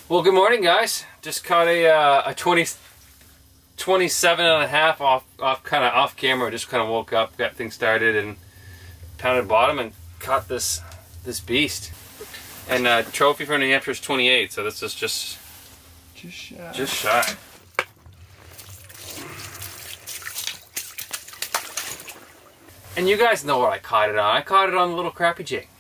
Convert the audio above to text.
Well, good morning, guys. Just caught a 27 and a half kind of off camera. Just kind of woke up, got things started, and pounded bottom and caught this beast. And trophy for New Hampshire is 28, so this is just shy. And you guys know what I caught it on. I caught it on the little crappie jig.